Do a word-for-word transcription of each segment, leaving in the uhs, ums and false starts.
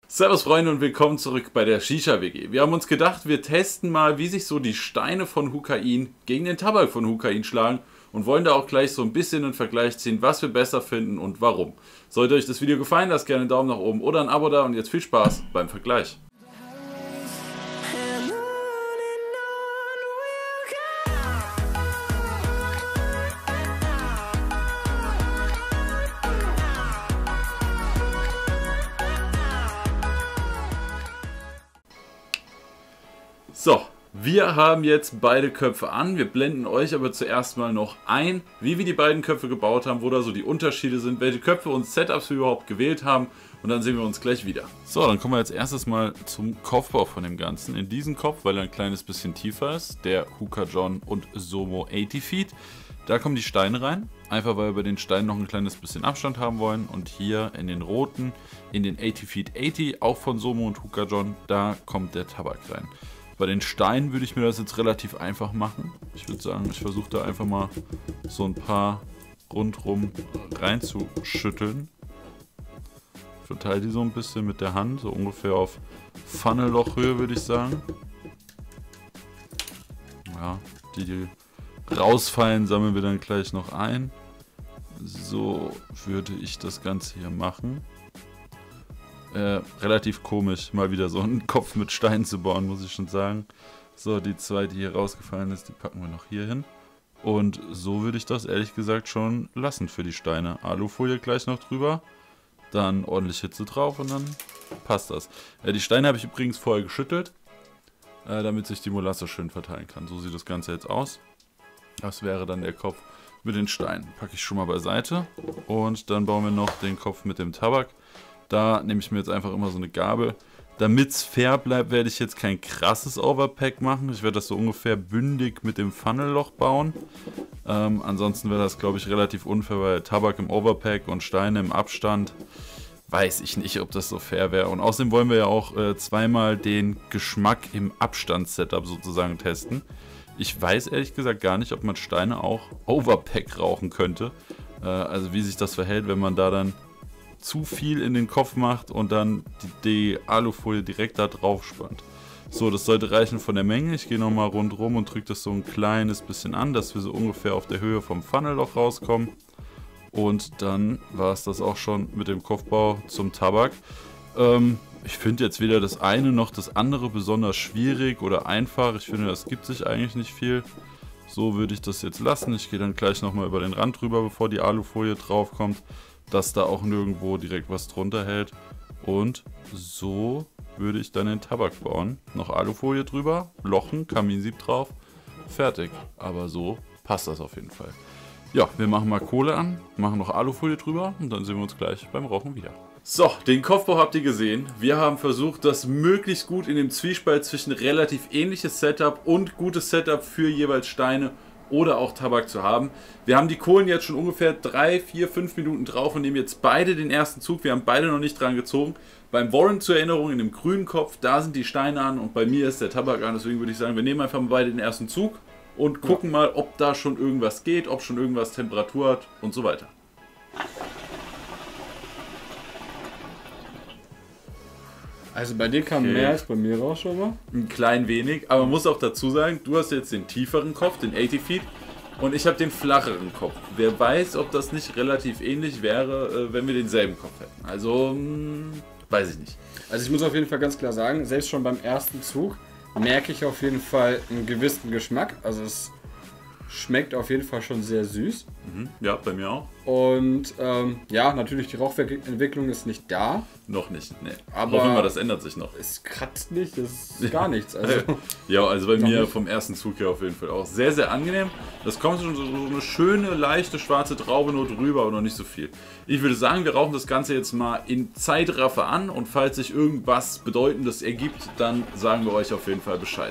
Servus Freunde und willkommen zurück bei der Shisha W G. Wir haben uns gedacht, wir testen mal, wie sich so die Steine von Hukain gegen den Tabak von Hukain schlagen und wollen da auch gleich so ein bisschen einen Vergleich ziehen, was wir besser finden und warum. Sollte euch das Video gefallen, lasst gerne einen Daumen nach oben oder ein Abo da und jetzt viel Spaß beim Vergleich. So, wir haben jetzt beide Köpfe an. Wir blenden euch aber zuerst mal noch ein, wie wir die beiden Köpfe gebaut haben, wo da so die Unterschiede sind, welche Köpfe und Setups wir überhaupt gewählt haben und dann sehen wir uns gleich wieder. So, dann kommen wir jetzt erstes mal zum Kopfbau von dem Ganzen. In diesen Kopf, weil er ein kleines bisschen tiefer ist, der Huka-John und Somo achtzig Feet. Da kommen die Steine rein, einfach weil wir bei den Steinen noch ein kleines bisschen Abstand haben wollen. Und hier in den roten, in den achtzig Feet achtzig, auch von Somo und Huka-John, da kommt der Tabak rein. Bei den Steinen würde ich mir das jetzt relativ einfach machen. Ich würde sagen, ich versuche da einfach mal so ein paar rundrum reinzuschütteln. Ich verteile die so ein bisschen mit der Hand, so ungefähr auf Funnellochhöhe würde ich sagen. Ja, die, die rausfallen, sammeln wir dann gleich noch ein. So würde ich das Ganze hier machen. Äh, relativ komisch, mal wieder so einen Kopf mit Steinen zu bauen, muss ich schon sagen. So, die zwei, die hier rausgefallen ist, die packen wir noch hier hin. Und so würde ich das ehrlich gesagt schon lassen für die Steine. Alufolie gleich noch drüber, dann ordentlich Hitze drauf und dann passt das. Äh, die Steine habe ich übrigens vorher geschüttelt, äh, damit sich die Molasse schön verteilen kann. So sieht das Ganze jetzt aus. Das wäre dann der Kopf mit den Steinen. Packe ich schon mal beiseite und dann bauen wir noch den Kopf mit dem Tabak. Da nehme ich mir jetzt einfach immer so eine Gabel. Damit es fair bleibt, werde ich jetzt kein krasses Overpack machen. Ich werde das so ungefähr bündig mit dem Funnelloch bauen. Ähm, ansonsten wäre das, glaube ich, relativ unfair, weil Tabak im Overpack und Steine im Abstand, weiß ich nicht, ob das so fair wäre. Und außerdem wollen wir ja auch äh, zweimal den Geschmack im Abstands-Setup sozusagen testen. Ich weiß ehrlich gesagt gar nicht, ob man Steine auch Overpack rauchen könnte. Äh, also wie sich das verhält, wenn man da dann zu viel in den Kopf macht und dann die, die Alufolie direkt da drauf spannt. So, das sollte reichen von der Menge. Ich gehe nochmal rundherum und drücke das so ein kleines bisschen an, dass wir so ungefähr auf der Höhe vom Funnelloch rauskommen. Und dann war es das auch schon mit dem Kopfbau zum Tabak. Ähm, ich finde jetzt weder das eine noch das andere besonders schwierig oder einfach. Ich finde, das gibt sich eigentlich nicht viel. So würde ich das jetzt lassen. Ich gehe dann gleich nochmal über den Rand drüber, bevor die Alufolie drauf kommt, dass da auch nirgendwo direkt was drunter hält. Und so würde ich dann den Tabak bauen. Noch Alufolie drüber, Lochen, Kaminsieb drauf, fertig. Aber so passt das auf jeden Fall. Ja, wir machen mal Kohle an, machen noch Alufolie drüber und dann sehen wir uns gleich beim Rauchen wieder. So, den Kopfbau habt ihr gesehen. Wir haben versucht, das möglichst gut in dem Zwiespalt zwischen relativ ähnliches Setup und gutes Setup für jeweils Steine oder auch Tabak zu haben. Wir haben die Kohlen jetzt schon ungefähr drei, vier, fünf Minuten drauf und nehmen jetzt beide den ersten Zug. Wir haben beide noch nicht dran gezogen. Beim Warren zur Erinnerung in dem grünen Kopf, da sind die Steine an und bei mir ist der Tabak an. Deswegen würde ich sagen, wir nehmen einfach mal beide den ersten Zug und gucken mal, ob da schon irgendwas geht, ob schon irgendwas Temperatur hat und so weiter. Also bei dir kam Okay. mehr als bei mir raus schon mal. Ein klein wenig, aber man muss auch dazu sagen, du hast jetzt den tieferen Kopf, den achtzig Feet, und ich habe den flacheren Kopf. Wer weiß, ob das nicht relativ ähnlich wäre, wenn wir denselben Kopf hätten. Also, mh, weiß ich nicht. Also ich muss auf jeden Fall ganz klar sagen, selbst schon beim ersten Zug merke ich auf jeden Fall einen gewissen Geschmack. Also es schmeckt auf jeden Fall schon sehr süß. Mhm. Ja, bei mir auch. Und ähm, ja, natürlich die Rauchentwicklung ist nicht da. Noch nicht, ne. Aber hoffen wir, das ändert sich noch. Es kratzt nicht, es ist gar nichts. Also ja, also bei mir nicht. vom ersten Zug hier auf jeden Fall auch sehr, sehr angenehm. Das kommt schon so, so eine schöne, leichte, schwarze Traube nur drüber, aber noch nicht so viel. Ich würde sagen, wir rauchen das Ganze jetzt mal in Zeitraffer an und falls sich irgendwas Bedeutendes ergibt, dann sagen wir euch auf jeden Fall Bescheid.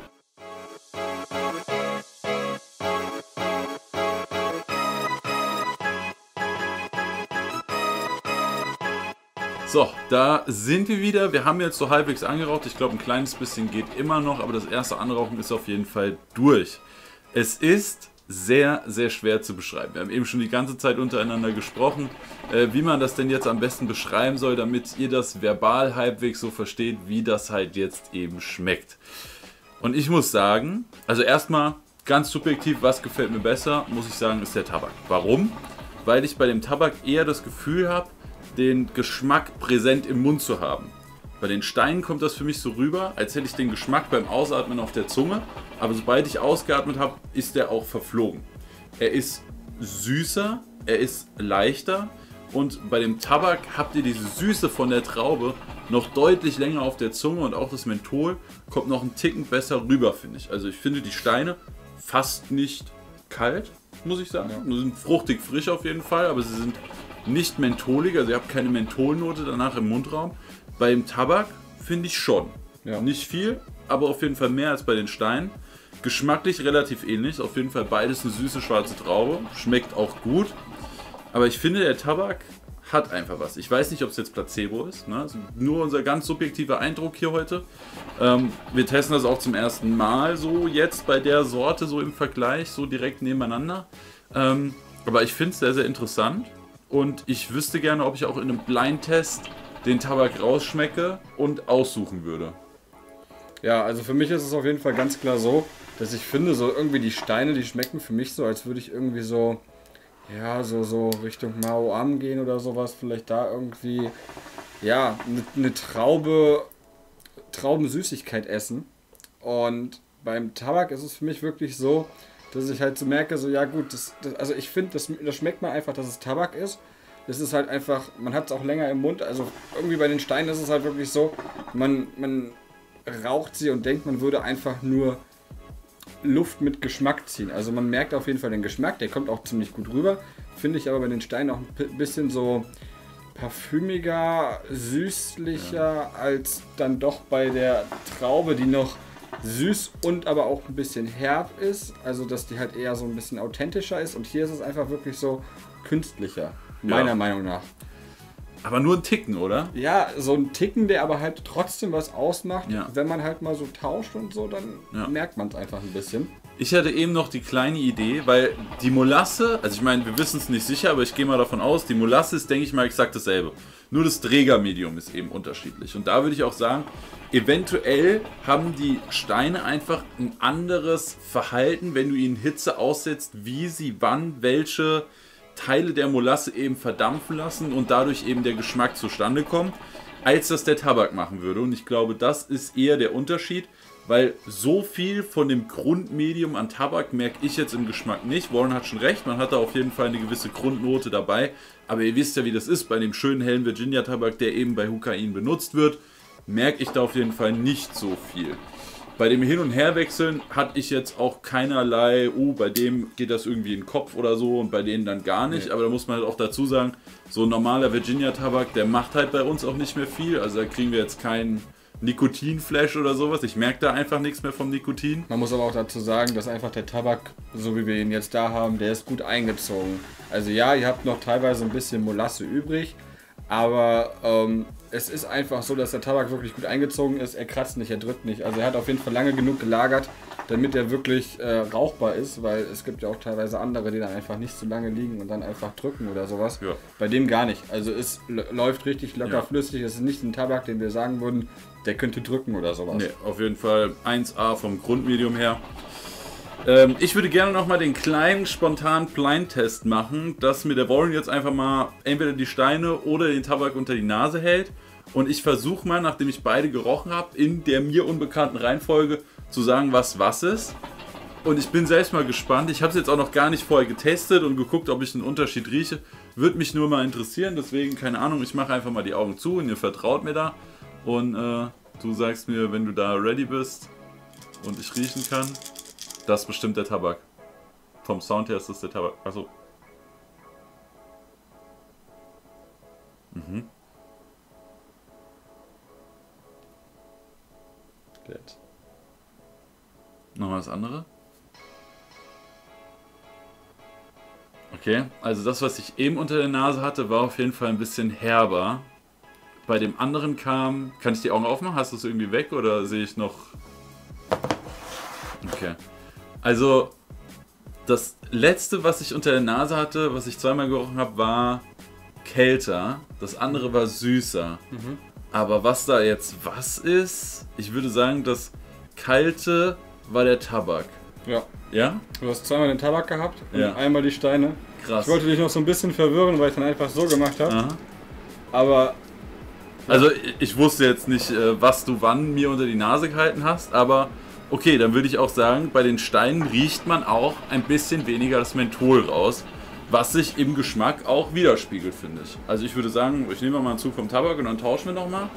So, da sind wir wieder. Wir haben jetzt so halbwegs angeraucht. Ich glaube, ein kleines bisschen geht immer noch, aber das erste Anrauchen ist auf jeden Fall durch. Es ist sehr, sehr schwer zu beschreiben. Wir haben eben schon die ganze Zeit untereinander gesprochen, äh, wie man das denn jetzt am besten beschreiben soll, damit ihr das verbal halbwegs so versteht, wie das halt jetzt eben schmeckt. Und ich muss sagen, also erstmal ganz subjektiv, was gefällt mir besser, muss ich sagen, ist der Tabak. Warum? Weil ich bei dem Tabak eher das Gefühl habe, den Geschmack präsent im Mund zu haben. Bei den Steinen kommt das für mich so rüber, als hätte ich den Geschmack beim Ausatmen auf der Zunge, aber sobald ich ausgeatmet habe, ist der auch verflogen. Er ist süßer, er ist leichter und bei dem Tabak habt ihr diese Süße von der Traube noch deutlich länger auf der Zunge und auch das Menthol kommt noch einen Ticken besser rüber, finde ich. Also ich finde die Steine fast nicht kalt, muss ich sagen. Sie sind fruchtig frisch auf jeden Fall, aber sie sind nicht mentholig, also ihr habt keine Mentholnote danach im Mundraum. Beim Tabak finde ich schon. Ja. Nicht viel, aber auf jeden Fall mehr als bei den Steinen. Geschmacklich relativ ähnlich. Auf jeden Fall beides eine süße schwarze Traube. Schmeckt auch gut. Aber ich finde, der Tabak hat einfach was. Ich weiß nicht, ob es jetzt Placebo ist. Ne? Also nur unser ganz subjektiver Eindruck hier heute. Ähm, wir testen das auch zum ersten Mal so jetzt bei der Sorte so im Vergleich, so direkt nebeneinander. Ähm, aber ich finde es sehr, sehr interessant. Und ich wüsste gerne, ob ich auch in einem Blindtest den Tabak rausschmecke und aussuchen würde. Ja, also für mich ist es auf jeden Fall ganz klar so, dass ich finde, so irgendwie die Steine, die schmecken für mich so, als würde ich irgendwie so, ja, so, so Richtung Mao Am gehen oder sowas, vielleicht da irgendwie, ja, eine ne Traube, Traubensüßigkeit essen. Und beim Tabak ist es für mich wirklich so, dass ich halt so merke, so, ja gut, das, das, also ich finde, das, das schmeckt man einfach, dass es Tabak ist. Das ist halt einfach, man hat es auch länger im Mund, also irgendwie bei den Steinen ist es halt wirklich so, man, man raucht sie und denkt, man würde einfach nur Luft mit Geschmack ziehen. Also man merkt auf jeden Fall den Geschmack, der kommt auch ziemlich gut rüber, finde ich aber bei den Steinen auch ein bisschen so parfümiger, süßlicher ja. als dann doch bei der Traube, die noch süß und aber auch ein bisschen herb ist, also dass die halt eher so ein bisschen authentischer ist und hier ist es einfach wirklich so künstlicher. Meiner ja. Meinung nach. Aber nur ein Ticken, oder? Ja, so ein Ticken, der aber halt trotzdem was ausmacht. Ja. Wenn man halt mal so tauscht und so, dann ja. merkt man es einfach ein bisschen. Ich hatte eben noch die kleine Idee, weil die Molasse, also ich meine, wir wissen es nicht sicher, aber ich gehe mal davon aus, die Molasse ist, denke ich mal, exakt dasselbe. Nur das Trägermedium ist eben unterschiedlich. Und da würde ich auch sagen, eventuell haben die Steine einfach ein anderes Verhalten, wenn du ihnen Hitze aussetzt, wie sie wann welche Teile der Molasse eben verdampfen lassen und dadurch eben der Geschmack zustande kommt, als das der Tabak machen würde. Und ich glaube, das ist eher der Unterschied, weil so viel von dem Grundmedium an Tabak merke ich jetzt im Geschmack nicht. Warren hat schon recht, man hat da auf jeden Fall eine gewisse Grundnote dabei, aber ihr wisst ja, wie das ist, bei dem schönen hellen Virginia-Tabak, der eben bei Hukain benutzt wird, merke ich da auf jeden Fall nicht so viel. Bei dem Hin- und Herwechseln hatte ich jetzt auch keinerlei, oh, bei dem geht das irgendwie in den Kopf oder so und bei denen dann gar nicht. Nee. Aber da muss man halt auch dazu sagen, so ein normaler Virginia-Tabak, der macht halt bei uns auch nicht mehr viel. Also da kriegen wir jetzt keinen Nikotinflash oder sowas. Ich merke da einfach nichts mehr vom Nikotin. Man muss aber auch dazu sagen, dass einfach der Tabak, so wie wir ihn jetzt da haben, der ist gut eingezogen. Also ja, ihr habt noch teilweise ein bisschen Molasse übrig, aber ähm, es ist einfach so, dass der Tabak wirklich gut eingezogen ist. Er kratzt nicht, er drückt nicht. Also er hat auf jeden Fall lange genug gelagert, damit er wirklich äh, rauchbar ist, weil es gibt ja auch teilweise andere, die dann einfach nicht so lange liegen und dann einfach drücken oder sowas. Ja. Bei dem gar nicht. Also es läuft richtig locker ja. flüssig. Es ist nicht ein Tabak, den wir sagen würden, der könnte drücken oder sowas. Nee, auf jeden Fall eins A vom Grundmedium her. Ähm, ich würde gerne nochmal den kleinen, spontanen Blind-Test machen, dass mir der Warren jetzt einfach mal entweder die Steine oder den Tabak unter die Nase hält. Und ich versuche mal, nachdem ich beide gerochen habe, in der mir unbekannten Reihenfolge zu sagen, was was ist. Und ich bin selbst mal gespannt. Ich habe es jetzt auch noch gar nicht vorher getestet und geguckt, ob ich einen Unterschied rieche. Würde mich nur mal interessieren, deswegen, keine Ahnung, ich mache einfach mal die Augen zu und ihr vertraut mir da. Und äh, du sagst mir, wenn du da ready bist und ich riechen kann, das ist bestimmt der Tabak. Vom Sound her ist das der Tabak. Achso. Mhm. Gut. Nochmal das andere. Okay, also das, was ich eben unter der Nase hatte, war auf jeden Fall ein bisschen herber. Bei dem anderen kam... Kann ich die Augen aufmachen? Hast du es irgendwie weg oder sehe ich noch... Okay. Also, das letzte, was ich unter der Nase hatte, was ich zweimal gerochen habe, war kälter. Das andere war süßer. Mhm. Aber was da jetzt was ist, ich würde sagen, das kalte war der Tabak. Ja. Ja? Du hast zweimal den Tabak gehabt und ja. einmal die Steine. Krass. Ich wollte dich noch so ein bisschen verwirren, weil ich dann einfach so gemacht habe. Aha. Aber... Also ich wusste jetzt nicht, was du wann mir unter die Nase gehalten hast, aber okay, dann würde ich auch sagen, bei den Steinen riecht man auch ein bisschen weniger das Menthol raus, was sich im Geschmack auch widerspiegelt, finde ich. Also ich würde sagen, ich nehme mal einen Zug vom Tabak und dann tauschen wir nochmal.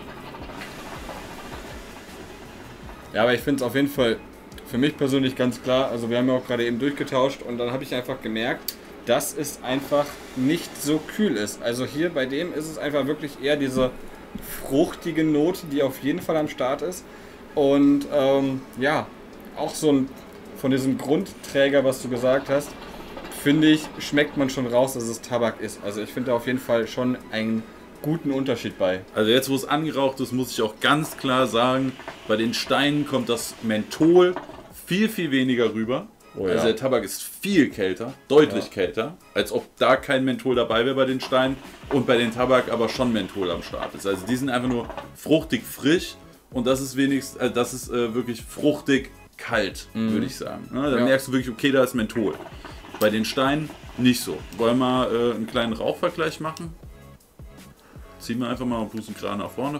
Ja, aber ich finde es auf jeden Fall für mich persönlich ganz klar, also wir haben ja auch gerade eben durchgetauscht und dann habe ich einfach gemerkt, dass es einfach nicht so kühl ist. Also hier bei dem ist es einfach wirklich eher diese fruchtige Note, die auf jeden Fall am Start ist. Und ähm, ja, auch so ein, von diesem Grundträger, was du gesagt hast, finde ich, schmeckt man schon raus, dass es Tabak ist. Also ich finde da auf jeden Fall schon einen guten Unterschied bei. Also jetzt, wo es angeraucht ist, muss ich auch ganz klar sagen, bei den Steinen kommt das Menthol viel, viel weniger rüber. Oh ja. Also der Tabak ist viel kälter, deutlich ja. kälter, als ob da kein Menthol dabei wäre bei den Steinen und bei den Tabak aber schon Menthol am Start ist. Also die sind einfach nur fruchtig frisch und das ist wenigstens, äh, das ist äh, wirklich fruchtig kalt, mhm. würde ich sagen. Ja, da ja. merkst du wirklich, okay, da ist Menthol. Bei den Steinen nicht so. Wollen wir äh, einen kleinen Rauchvergleich machen? Ziehen wir einfach mal und pusten gerade nach vorne.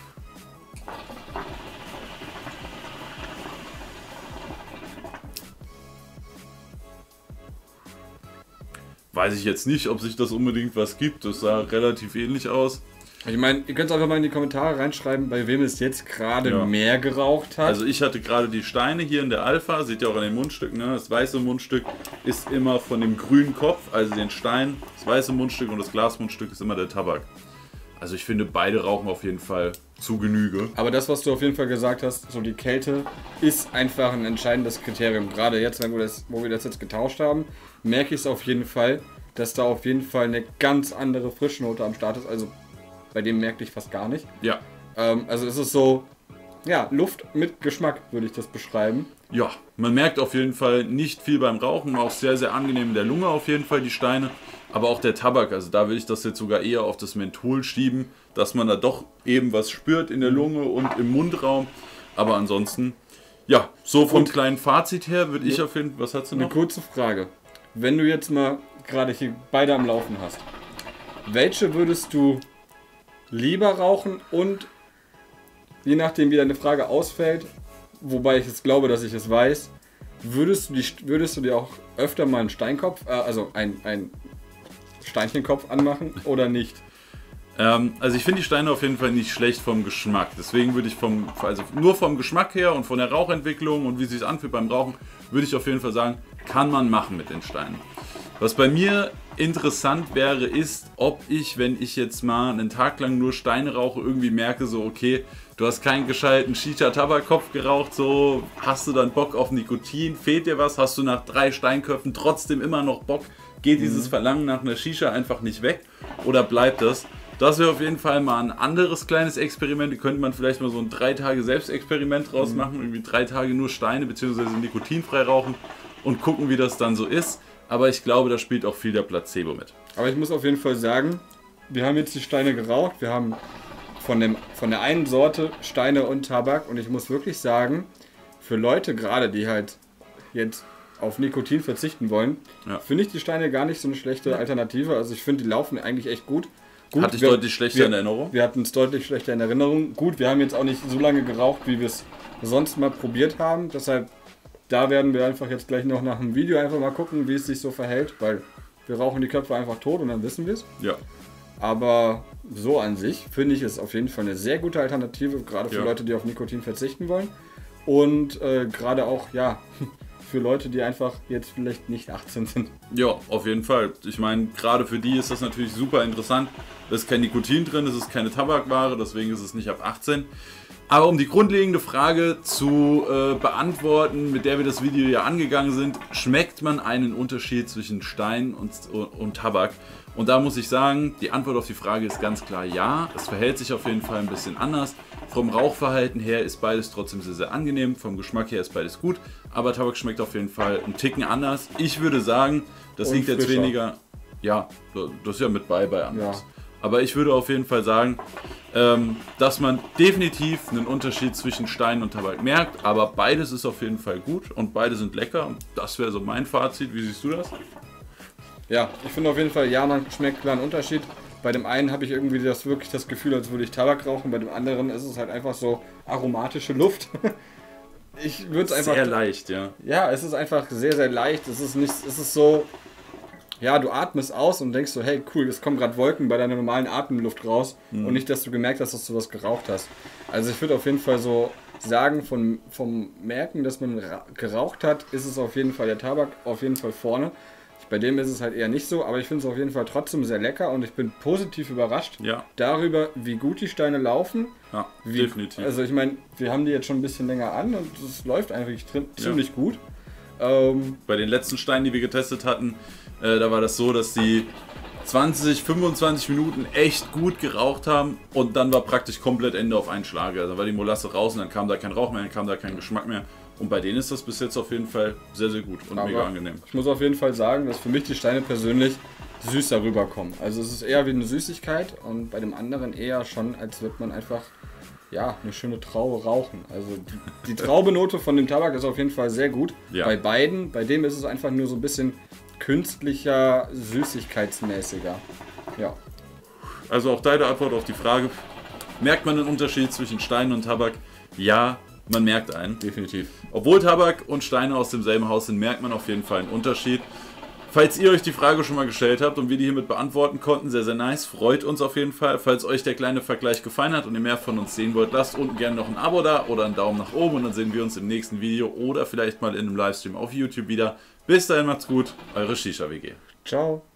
Weiß ich jetzt nicht, ob sich das unbedingt was gibt. Das sah relativ ähnlich aus. Ich meine, ihr könnt es einfach mal in die Kommentare reinschreiben, bei wem es jetzt gerade ja. mehr geraucht hat. Also ich hatte gerade die Steine hier in der Alpha, seht ihr auch an den Mundstücken. Ne? Das weiße Mundstück ist immer von dem grünen Kopf, also den Stein. Das weiße Mundstück und das Glasmundstück ist immer der Tabak. Also ich finde, beide rauchen auf jeden Fall zu Genüge. Aber das, was du auf jeden Fall gesagt hast, so die Kälte, ist einfach ein entscheidendes Kriterium. Gerade jetzt, wenn wir das, wo wir das jetzt getauscht haben, merke ich es auf jeden Fall, dass da auf jeden Fall eine ganz andere Frischnote am Start ist. Also bei dem merkte ich fast gar nicht. Ja. Ähm, also es ist so, ja, Luft mit Geschmack, würde ich das beschreiben. Ja, man merkt auf jeden Fall nicht viel beim Rauchen, auch sehr, sehr angenehm in der Lunge auf jeden Fall die Steine. Aber auch der Tabak, also da will ich das jetzt sogar eher auf das Menthol schieben, dass man da doch eben was spürt in der Lunge und im Mundraum. Aber ansonsten, ja, so vom und kleinen Fazit her würde ich auf jeden Fall, was hast du noch? Eine kurze Frage. Wenn du jetzt mal gerade hier beide am Laufen hast, welche würdest du lieber rauchen und je nachdem wie deine Frage ausfällt, wobei ich jetzt glaube, dass ich es weiß, würdest du, die, würdest du dir auch öfter mal einen Steinkopf, äh, also ein, ein Steinchenkopf anmachen oder nicht? Ähm, also ich finde die Steine auf jeden Fall nicht schlecht vom Geschmack. Deswegen würde ich vom, also nur vom Geschmack her und von der Rauchentwicklung und wie es sich anfühlt beim Rauchen, würde ich auf jeden Fall sagen, kann man machen mit den Steinen. Was bei mir interessant wäre, ist, ob ich, wenn ich jetzt mal einen Tag lang nur Steine rauche, irgendwie merke, so okay, du hast keinen gescheiten Shisha-Tabakkopf geraucht, so hast du dann Bock auf Nikotin, fehlt dir was, hast du nach drei Steinköpfen trotzdem immer noch Bock, geht dieses Verlangen nach einer Shisha einfach nicht weg oder bleibt das? Das wäre auf jeden Fall mal ein anderes kleines Experiment. Da könnte man vielleicht mal so ein drei Tage Selbstexperiment draus machen, irgendwie drei Tage nur Steine bzw. nikotinfrei rauchen und gucken, wie das dann so ist. Aber ich glaube, da spielt auch viel der Placebo mit. Aber ich muss auf jeden Fall sagen, wir haben jetzt die Steine geraucht. Wir haben von, dem, von der einen Sorte Steine und Tabak. Und ich muss wirklich sagen, für Leute gerade, die halt jetzt auf Nikotin verzichten wollen, ja. finde ich die Steine gar nicht so eine schlechte Alternative. Also ich finde, die laufen eigentlich echt gut. Gut, Hatte ich wir, deutlich schlechter wir, in Erinnerung? Wir hatten es deutlich schlechter in Erinnerung. Gut, wir haben jetzt auch nicht so lange geraucht, wie wir es sonst mal probiert haben. Deshalb, da werden wir einfach jetzt gleich noch nach dem Video einfach mal gucken, wie es sich so verhält. Weil wir rauchen die Köpfe einfach tot und dann wissen wir es. Ja. Aber so an sich finde ich es auf jeden Fall eine sehr gute Alternative, gerade für ja. Leute, die auf Nikotin verzichten wollen. Und äh, gerade auch, ja... für Leute, die einfach jetzt vielleicht nicht achtzehn sind. Ja, auf jeden Fall. Ich meine, gerade für die ist das natürlich super interessant. Da ist kein Nikotin drin, es ist keine Tabakware, deswegen ist es nicht ab achtzehn. Aber um die grundlegende Frage zu äh, beantworten, mit der wir das Video ja angegangen sind, schmeckt man einen Unterschied zwischen Stein und, und Tabak? Und da muss ich sagen, die Antwort auf die Frage ist ganz klar ja. Es verhält sich auf jeden Fall ein bisschen anders. Vom Rauchverhalten her ist beides trotzdem sehr, sehr angenehm. Vom Geschmack her ist beides gut. Aber Tabak schmeckt auf jeden Fall einen Ticken anders. Ich würde sagen, das Und liegt jetzt frischer. weniger... Ja, das ist ja mit bei bei anders. Ja. Aber ich würde auf jeden Fall sagen, ähm, dass man definitiv einen Unterschied zwischen Stein und Tabak merkt. Aber beides ist auf jeden Fall gut und beide sind lecker. Und das wäre so mein Fazit. Wie siehst du das? Ja, ich finde auf jeden Fall, ja, man schmeckt klar einen Unterschied. Bei dem einen habe ich irgendwie das wirklich das Gefühl, als würde ich Tabak rauchen. Bei dem anderen ist es halt einfach so aromatische Luft. Ich würde es einfach... Sehr leicht, ja. Ja, es ist einfach sehr, sehr leicht. Es ist nicht, es ist so... Ja, du atmest aus und denkst so, hey, cool, es kommen gerade Wolken bei deiner normalen Atemluft raus mhm. und nicht, dass du gemerkt hast, dass du was geraucht hast. Also ich würde auf jeden Fall so sagen, von, vom Merken, dass man geraucht hat, ist es auf jeden Fall der Tabak auf jeden Fall vorne. Bei dem ist es halt eher nicht so, aber ich finde es auf jeden Fall trotzdem sehr lecker und ich bin positiv überrascht ja. darüber, wie gut die Steine laufen. Ja, wie, definitiv. Also ich meine, wir haben die jetzt schon ein bisschen länger an und es läuft eigentlich ziemlich ja. gut. Ähm, Bei den letzten Steinen, die wir getestet hatten, äh, da war das so, dass die zwanzig, fünfundzwanzig Minuten echt gut geraucht haben und dann war praktisch komplett Ende auf einen Schlag. Also war die Molasse raus und dann kam da kein Rauch mehr, dann kam da kein Geschmack mehr. Und bei denen ist das bis jetzt auf jeden Fall sehr, sehr gut und aber mega angenehm. Ich muss auf jeden Fall sagen, dass für mich die Steine persönlich süßer rüberkommen. Also es ist eher wie eine Süßigkeit und bei dem anderen eher schon, als würde man einfach ja, eine schöne Traube rauchen. Also die, die Traubenote von dem Tabak ist auf jeden Fall sehr gut. Ja. Bei beiden, bei dem ist es einfach nur so ein bisschen künstlicher, süßigkeitsmäßiger. Ja. Also auch deine Antwort auf die Frage, merkt man einen Unterschied zwischen Steinen und Tabak? Ja, man merkt einen. Definitiv. Obwohl Tabak und Steine aus demselben Haus sind, merkt man auf jeden Fall einen Unterschied. Falls ihr euch die Frage schon mal gestellt habt und wir die hiermit beantworten konnten, sehr, sehr nice. Freut uns auf jeden Fall. Falls euch der kleine Vergleich gefallen hat und ihr mehr von uns sehen wollt, lasst unten gerne noch ein Abo da oder einen Daumen nach oben und dann sehen wir uns im nächsten Video oder vielleicht mal in einem Livestream auf YouTube wieder. Bis dahin macht's gut, eure Shisha W G. Ciao.